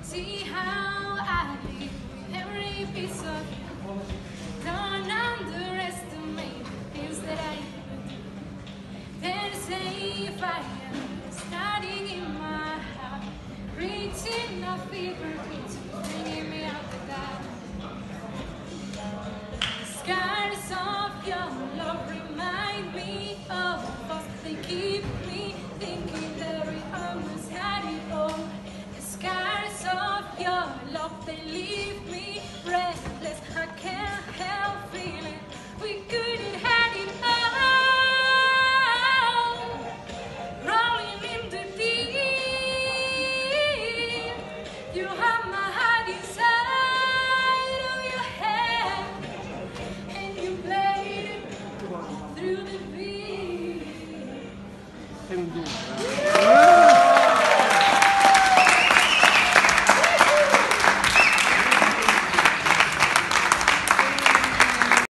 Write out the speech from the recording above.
See how I live with every piece of you. Don't underestimate the things that I do. There's a fire starting in my heart, reaching a fever pitch, bringing me out the dark. The scars of your love remind me of us. They keep me thinking that we almost had it all. The scars of your love, they leave me breathless. I can't help feeling we couldn't have it all. Rolling in the deep, you have my heart inside of your hand, and you played it through the beat.